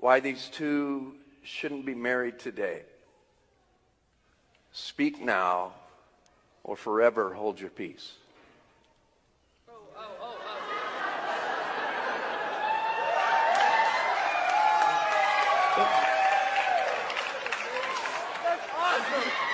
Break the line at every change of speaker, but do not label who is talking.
why these two shouldn't be married today. Speak now or forever hold your peace.
That's awesome.